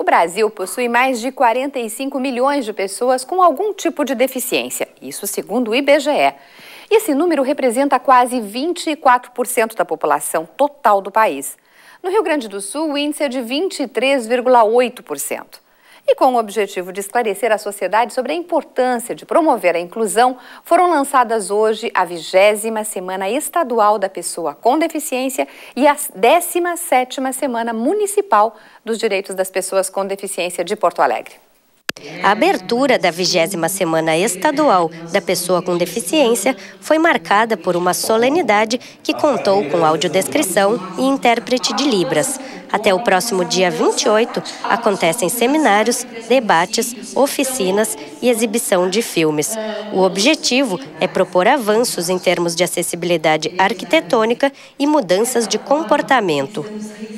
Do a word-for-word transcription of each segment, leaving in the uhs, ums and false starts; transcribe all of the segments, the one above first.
Brasil possui mais de quarenta e cinco milhões de pessoas com algum tipo de deficiência, isso segundo o I B G E. Esse número representa quase vinte e quatro por cento da população total do país. No Rio Grande do Sul, o índice é de vinte e três vírgula oito por cento. E com o objetivo de esclarecer a sociedade sobre a importância de promover a inclusão, foram lançadas hoje a vigésima Semana Estadual da Pessoa com Deficiência e a décima sétima Semana Municipal dos Direitos das Pessoas com Deficiência de Porto Alegre. A abertura da vigésima Semana Estadual da Pessoa com Deficiência foi marcada por uma solenidade que contou com audiodescrição e intérprete de Libras. Até o próximo dia vinte e oito, acontecem seminários, debates, oficinas e exibição de filmes. O objetivo é propor avanços em termos de acessibilidade arquitetônica e mudanças de comportamento.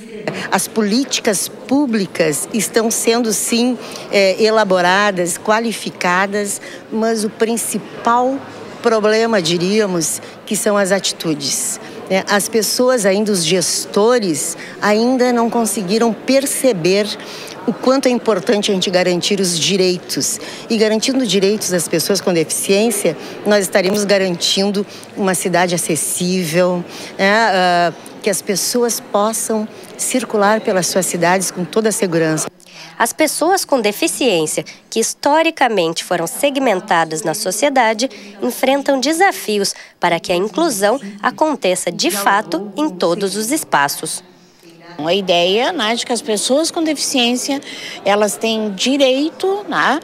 As políticas públicas estão sendo, sim, é, elaboradas, qualificadas, mas o principal problema, diríamos, que são as atitudes. As pessoas ainda, os gestores, ainda não conseguiram perceber o quanto é importante a gente garantir os direitos. E garantindo direitos das pessoas com deficiência, nós estaremos garantindo uma cidade acessível, né, uh, que as pessoas possam circular pelas suas cidades com toda a segurança. As pessoas com deficiência, que historicamente foram segmentadas na sociedade, enfrentam desafios para que a inclusão aconteça de fato em todos os espaços. A ideia, né, de que as pessoas com deficiência, elas têm direito, né,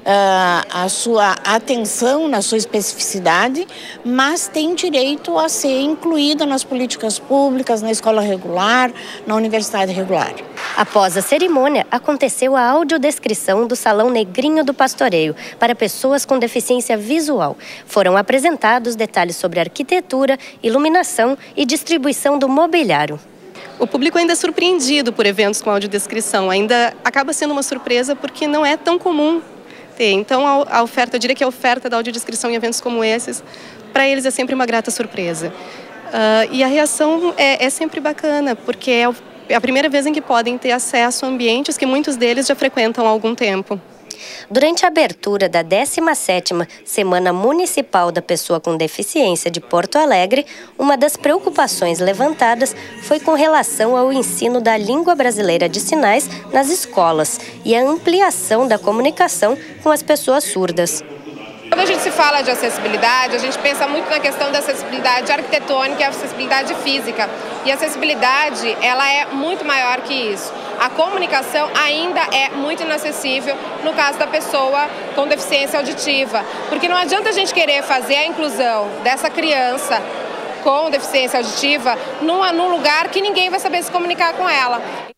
à sua atenção, na sua especificidade, mas têm direito a ser incluída nas políticas públicas, na escola regular, na universidade regular. Após a cerimônia, aconteceu a audiodescrição do Salão Negrinho do Pastoreio para pessoas com deficiência visual. Foram apresentados detalhes sobre arquitetura, iluminação e distribuição do mobiliário. O público ainda é surpreendido por eventos com audiodescrição, ainda acaba sendo uma surpresa porque não é tão comum ter. Então a oferta, eu diria que a oferta da audiodescrição em eventos como esses, para eles é sempre uma grata surpresa. Uh, e a reação é, é sempre bacana, porque é, é a primeira vez em que podem ter acesso a ambientes que muitos deles já frequentam há algum tempo. Durante a abertura da décima sétima Semana Municipal da Pessoa com Deficiência de Porto Alegre, uma das preocupações levantadas foi com relação ao ensino da língua brasileira de sinais nas escolas e a ampliação da comunicação com as pessoas surdas. Quando a gente se fala de acessibilidade, a gente pensa muito na questão da acessibilidade arquitetônica e acessibilidade física. E a acessibilidade, ela é muito maior que isso. A comunicação ainda é muito inacessível no caso da pessoa com deficiência auditiva. Porque não adianta a gente querer fazer a inclusão dessa criança com deficiência auditiva num, num lugar que ninguém vai saber se comunicar com ela.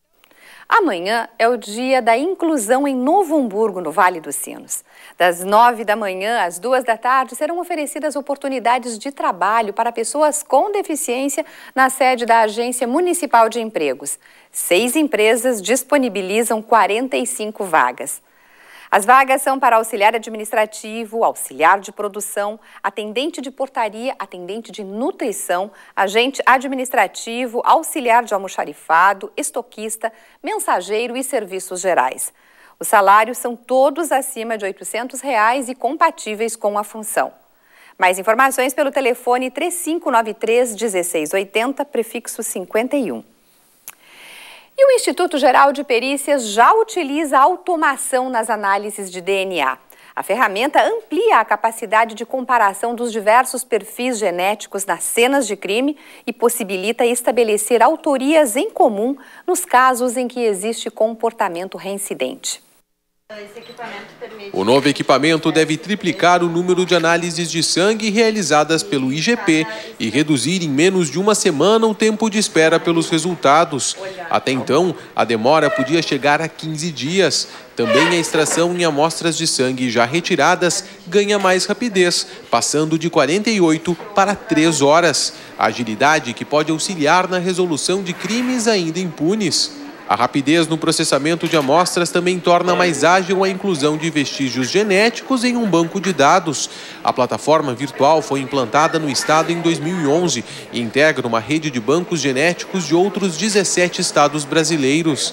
Amanhã é o dia da inclusão em Novo Hamburgo, no Vale dos Sinos. Das nove da manhã às duas da tarde serão oferecidas oportunidades de trabalho para pessoas com deficiência na sede da Agência Municipal de Empregos. Seis empresas disponibilizam quarenta e cinco vagas. As vagas são para auxiliar administrativo, auxiliar de produção, atendente de portaria, atendente de nutrição, agente administrativo, auxiliar de almoxarifado, estoquista, mensageiro e serviços gerais. Os salários são todos acima de oitocentos reais e compatíveis com a função. Mais informações pelo telefone três cinco nove três, um seis oito zero, prefixo cinquenta e um. E o Instituto Geral de Perícias já utiliza automação nas análises de D N A. A ferramenta amplia a capacidade de comparação dos diversos perfis genéticos nas cenas de crime e possibilita estabelecer autorias em comum nos casos em que existe comportamento reincidente. O novo equipamento deve triplicar o número de análises de sangue realizadas pelo I G P e reduzir em menos de uma semana o tempo de espera pelos resultados. Até então, a demora podia chegar a quinze dias. Também a extração em amostras de sangue já retiradas ganha mais rapidez, passando de quarenta e oito para três horas. Agilidade que pode auxiliar na resolução de crimes ainda impunes. A rapidez no processamento de amostras também torna mais ágil a inclusão de vestígios genéticos em um banco de dados. A plataforma virtual foi implantada no estado em dois mil e onze e integra uma rede de bancos genéticos de outros dezessete estados brasileiros.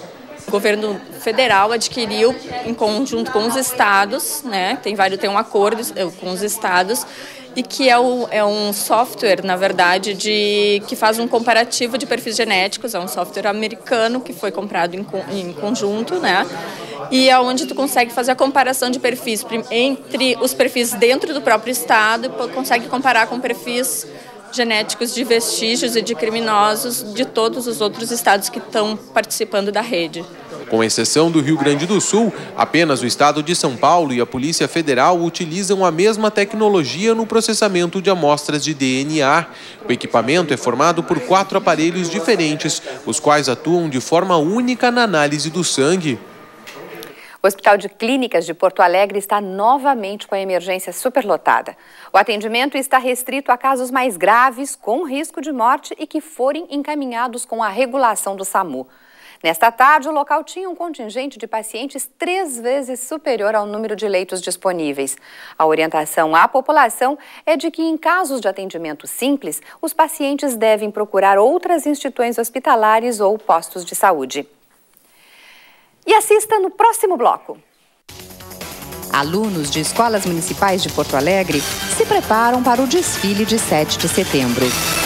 O governo federal adquiriu, em conjunto com os estados, né, tem, vários, tem um acordo com os estados, e que é, o, é um software, na verdade, de, que faz um comparativo de perfis genéticos. É um software americano que foi comprado em, em conjunto, né? E é onde tu consegue fazer a comparação de perfis entre os perfis dentro do próprio estado e consegue comparar com perfis genéticos de vestígios e de criminosos de todos os outros estados que estão participando da rede. Com exceção do Rio Grande do Sul, apenas o estado de São Paulo e a Polícia Federal utilizam a mesma tecnologia no processamento de amostras de D N A. O equipamento é formado por quatro aparelhos diferentes, os quais atuam de forma única na análise do sangue. O Hospital de Clínicas de Porto Alegre está novamente com a emergência superlotada. O atendimento está restrito a casos mais graves, com risco de morte e que forem encaminhados com a regulação do SAMU. Nesta tarde, o local tinha um contingente de pacientes três vezes superior ao número de leitos disponíveis. A orientação à população é de que, em casos de atendimento simples, os pacientes devem procurar outras instituições hospitalares ou postos de saúde. E assista no próximo bloco. Alunos de escolas municipais de Porto Alegre se preparam para o desfile de sete de setembro.